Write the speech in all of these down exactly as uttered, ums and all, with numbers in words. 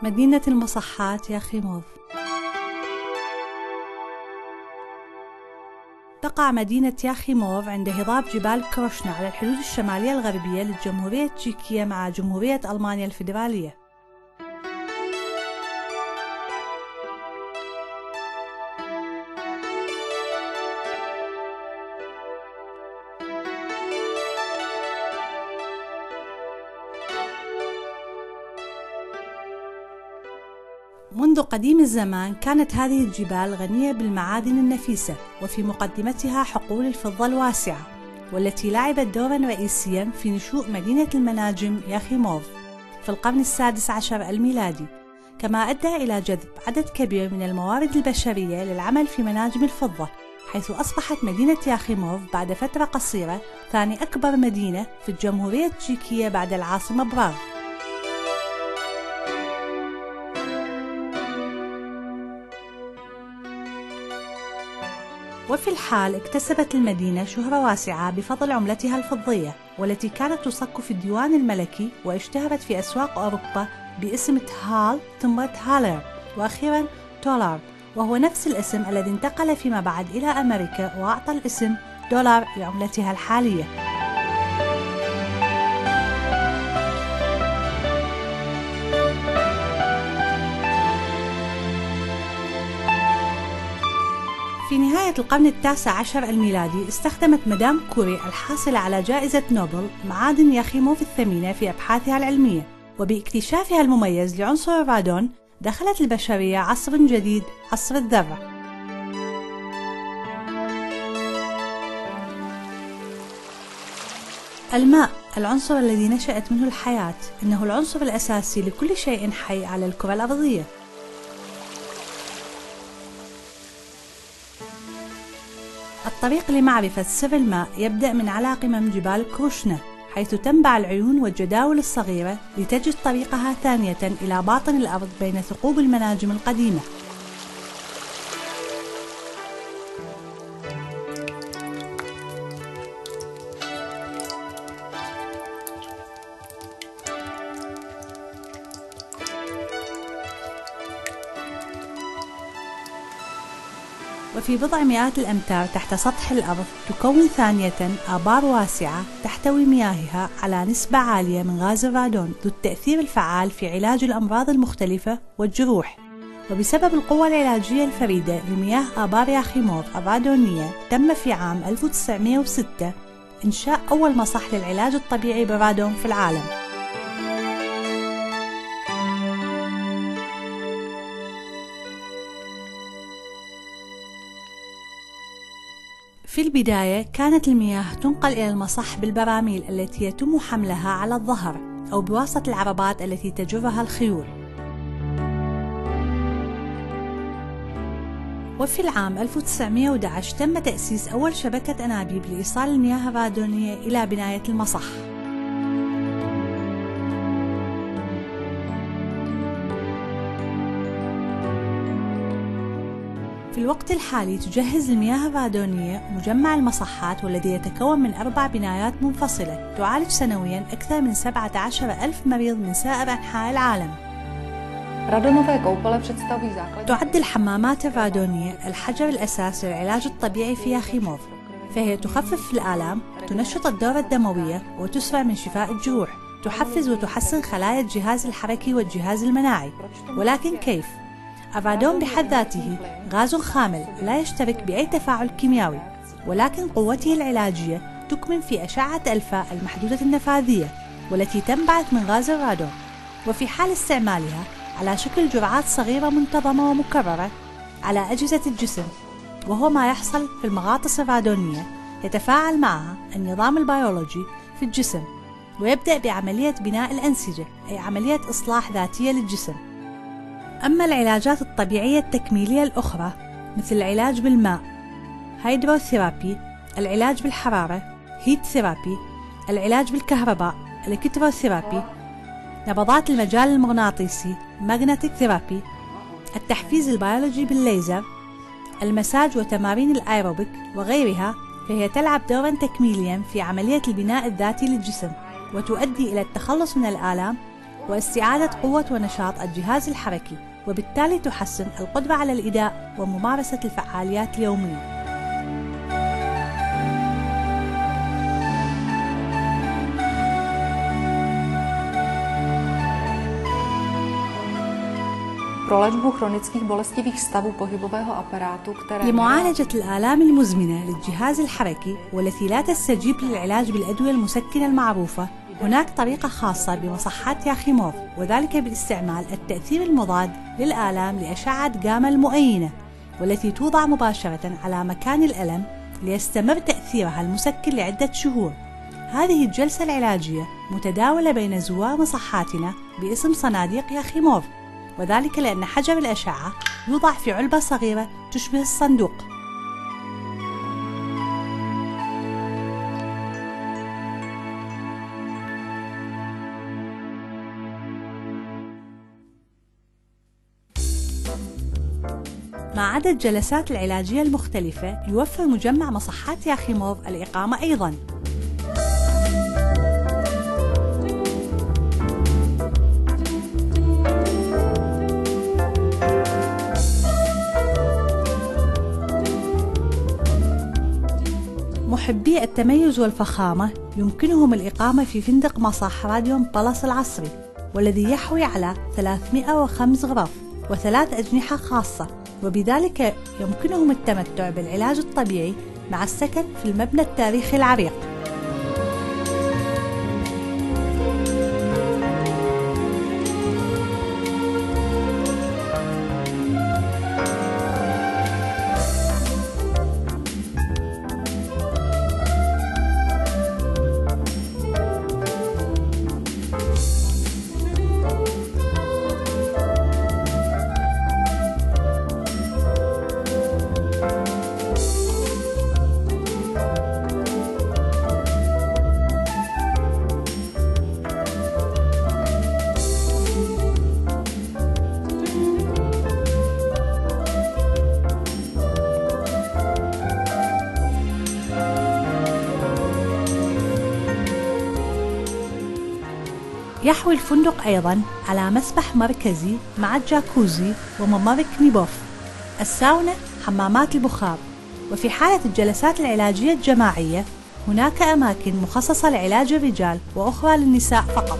مدينة المصحات ياخيموف. تقع مدينة ياخيموف عند هضاب جبال كروشنا على الحدود الشمالية الغربية للجمهورية التشيكية مع جمهورية ألمانيا الفيدرالية. منذ قديم الزمان كانت هذه الجبال غنية بالمعادن النفيسة، وفي مقدمتها حقول الفضة الواسعة، والتي لعبت دورا رئيسيا في نشوء مدينة المناجم ياخيموف في القرن السادس عشر الميلادي، كما أدى إلى جذب عدد كبير من الموارد البشرية للعمل في مناجم الفضة، حيث أصبحت مدينة ياخيموف بعد فترة قصيرة ثاني أكبر مدينة في الجمهورية التشيكية بعد العاصمة براغ. وفي الحال اكتسبت المدينة شهرة واسعة بفضل عملتها الفضية، والتي كانت تصك في الديوان الملكي، واشتهرت في أسواق أوروبا باسم تهال ثم هالر وأخيرا تولار، وهو نفس الاسم الذي انتقل فيما بعد إلى أمريكا وأعطى الاسم دولار لعملتها الحالية. في نهاية القرن التاسع عشر الميلادي استخدمت مدام كوري الحاصلة على جائزة نوبل معادن ياخيموف الثمينة في أبحاثها العلمية، وباكتشافها المميز لعنصر الرادون دخلت البشرية عصر جديد، عصر الذرة. الماء، العنصر الذي نشأت منه الحياة، إنه العنصر الأساسي لكل شيء حي على الكرة الأرضية. الطريق لمعرفة سر الماء يبدأ من على قمم جبال كروشنا، حيث تنبع العيون والجداول الصغيرة لتجد طريقها ثانية إلى باطن الأرض بين ثقوب المناجم القديمة. وفي بضع مئات الأمتار تحت سطح الأرض تكون ثانية آبار واسعة تحتوي مياهها على نسبة عالية من غاز الرادون ذو التأثير الفعال في علاج الأمراض المختلفة والجروح. وبسبب القوة العلاجية الفريدة لمياه آبار ياخيموف الرادونية تم في عام ألف وتسعمئة وستة إنشاء أول مصح للعلاج الطبيعي بالرادون في العالم. في البداية كانت المياه تنقل إلى المصح بالبراميل التي يتم حملها على الظهر أو بواسطة العربات التي تجرها الخيول. وفي العام ألف وتسعمئة وأحد عشر تم تأسيس أول شبكة أنابيب لإيصال المياه الرادونية إلى بناية المصح. في الوقت الحالي تجهز المياه الرادونية مجمع المصحات، والذي يتكون من أربع بنايات منفصلة تعالج سنويا أكثر من سبعة عشر ألف مريض من سائر أنحاء العالم. تعد الحمامات الرادونية الحجر الأساسي للعلاج الطبيعي في ياخيموف، فهي تخفف الآلام، تنشط الدورة الدموية، وتسرع من شفاء الجروح، تحفز وتحسن خلايا الجهاز الحركي والجهاز المناعي. ولكن كيف؟ الرادون بحد ذاته غاز خامل لا يشترك بأي تفاعل كيميائي، ولكن قوته العلاجية تكمن في أشعة ألفا المحدودة النفاذية، والتي تنبعث من غاز الرادون، وفي حال استعمالها على شكل جرعات صغيرة منتظمة ومكررة على أجهزة الجسم، وهو ما يحصل في المغاطس الرادونية، يتفاعل معها النظام البيولوجي في الجسم، ويبدأ بعملية بناء الأنسجة، أي عملية إصلاح ذاتية للجسم. أما العلاجات الطبيعية التكميلية الأخرى مثل العلاج بالماء هيدروثيرابي، العلاج بالحرارة هيت ثيرابي، العلاج بالكهرباء الكتروثيرابي، نبضات المجال المغناطيسي ماغنتيك ثيرابي، التحفيز البيولوجي بالليزر، المساج وتمارين الأيروبيك وغيرها، فهي تلعب دورا تكميليا في عملية البناء الذاتي للجسم، وتؤدي إلى التخلص من الآلام واستعادة قوة ونشاط الجهاز الحركي، وبالتالي تحسن القدرة على الإداء وممارسة الفعاليات اليومية. لمعالجة الآلام المزمنة للجهاز الحركي والتي لا تستجيب للعلاج بالأدوية المسكنة المعروفة، هناك طريقة خاصة بمصحات ياخيموف، وذلك باستعمال التأثير المضاد للآلام لأشعة جاما المؤينة، والتي توضع مباشرة على مكان الألم ليستمر تأثيرها المسكن لعدة شهور. هذه الجلسة العلاجية متداولة بين زوار مصحاتنا باسم صناديق ياخيموف، وذلك لأن حجر الأشعة يوضع في علبة صغيرة تشبه الصندوق. مع عدد الجلسات العلاجية المختلفة، يوفر مجمع مصحات ياخيموف الإقامة أيضاً. محبي التميز والفخامة يمكنهم الإقامة في فندق مصح راديون بلس العصري، والذي يحوي على ثلاثمئة وخمس غرف وثلاث أجنحة خاصة، وبذلك يمكنهم التمتع بالعلاج الطبيعي مع السكن في المبنى التاريخي العريق. يحوي الفندق أيضاً على مسبح مركزي مع الجاكوزي وممر كنيبوف، الساونا، حمامات البخار. وفي حالة الجلسات العلاجية الجماعية هناك أماكن مخصصة لعلاج الرجال وأخرى للنساء فقط.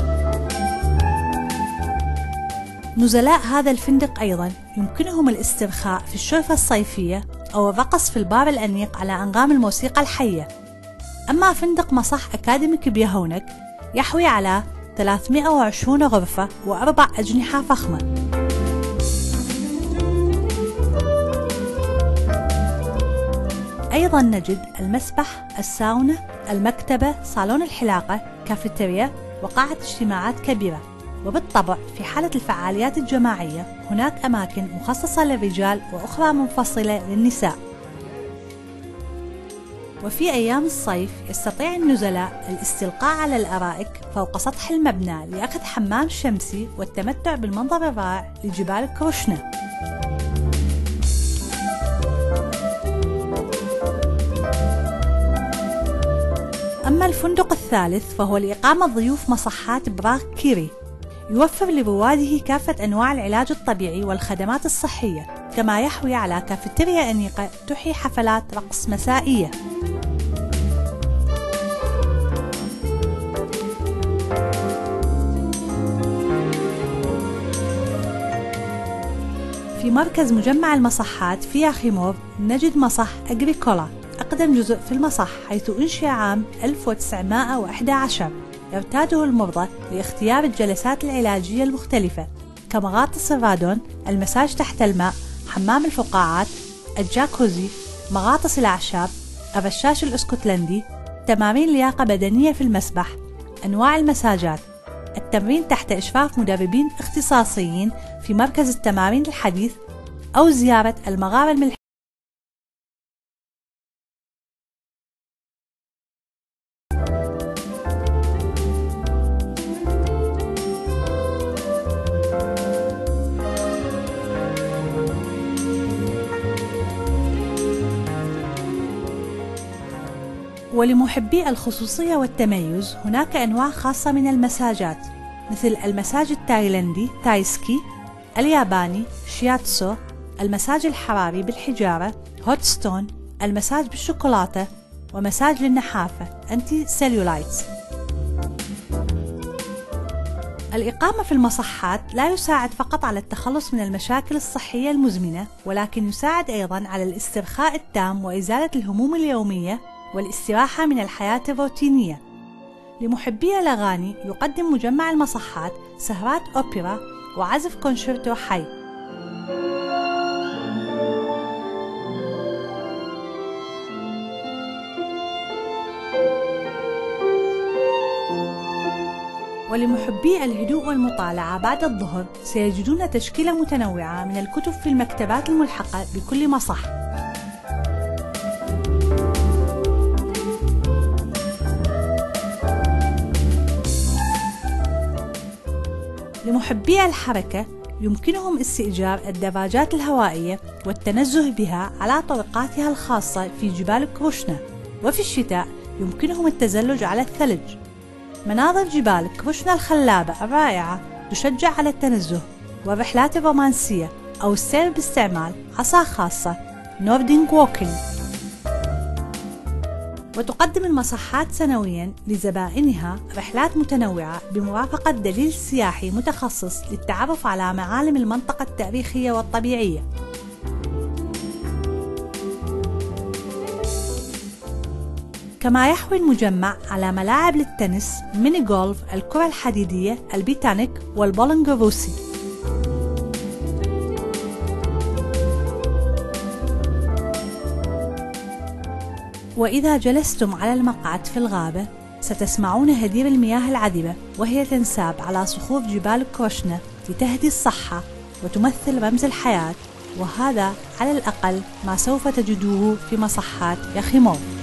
نزلاء هذا الفندق أيضاً يمكنهم الاسترخاء في الشرفة الصيفية أو الرقص في البار الأنيق على أنغام الموسيقى الحية. أما فندق مصح أكاديميك بيهونك يحوي على ثلاثمئة وعشرين غرفة وأربع أجنحة فخمة. أيضا نجد المسبح، الساونا، المكتبة، صالون الحلاقة، كافيتيريا، وقاعة اجتماعات كبيرة. وبالطبع في حالة الفعاليات الجماعية هناك أماكن مخصصة للرجال وأخرى منفصلة للنساء. وفي أيام الصيف يستطيع النزلاء الاستلقاء على الأرائك فوق سطح المبنى لأخذ حمام شمسي والتمتع بالمنظر الرائع لجبال كروشنا. أما الفندق الثالث فهو لإقامة ضيوف مصحات براغ كيري، يوفر لرواده كافة أنواع العلاج الطبيعي والخدمات الصحية، كما يحوي على كافيتيريا أنيقة تحيي حفلات رقص مسائية. في مركز مجمع المصحات في ياخيموف نجد مصح أغريكولا، أقدم جزء في المصح، حيث أنشئ عام ألف وتسعمئة وأحد عشر. يرتاده المرضى لاختيار الجلسات العلاجية المختلفة كمغاطس الرادون، المساج تحت الماء، حمام الفقاعات، الجاكوزي، مغاطس الأعشاب، الرشاش الاسكتلندي، تمارين لياقة بدنية في المسبح، أنواع المساجات، التمرين تحت إشراف مدربين اختصاصيين في مركز التمارين الحديث، أو زيارة المغارة الملحية. ولمحبي الخصوصية والتميز هناك أنواع خاصة من المساجات، مثل المساج التايلندي تايسكي، الياباني شياتسو، المساج الحراري بالحجارة هوت ستون، المساج بالشوكولاتة، ومساج للنحافة أنتي سيلولايتس. الإقامة في المصحات لا يساعد فقط على التخلص من المشاكل الصحية المزمنة، ولكن يساعد أيضاً على الاسترخاء التام وإزالة الهموم اليومية والاستراحة من الحياة الروتينية. لمحبي الأغاني يقدم مجمع المصحات سهرات أوبرا وعزف كونشيرتو حي. ولمحبي الهدوء والمطالعة بعد الظهر سيجدون تشكيلة متنوعة من الكتب في المكتبات الملحقة بكل مصح. لمحبي الحركة يمكنهم استئجار الدراجات الهوائية والتنزه بها على طرقاتها الخاصة في جبال كروشنا، وفي الشتاء يمكنهم التزلج على الثلج. مناظر جبال كروشنا الخلابة الرائعة تشجع على التنزه والرحلات الرومانسية أو السير باستعمال عصا خاصة نوردينج ووكينج. وتقدم المصحات سنوياً لزبائنها رحلات متنوعة بمرافقة دليل سياحي متخصص للتعرف على معالم المنطقة التاريخية والطبيعية. كما يحوي المجمع على ملاعب للتنس، ميني جولف، الكرة الحديدية، البيتانيك والبولينج الروسي. وإذا جلستم على المقعد في الغابة ستسمعون هدير المياه العذبة وهي تنساب على صخور جبال كروشنا لتهدي الصحة وتمثل رمز الحياة، وهذا على الأقل ما سوف تجدوه في مصحات يخيموف.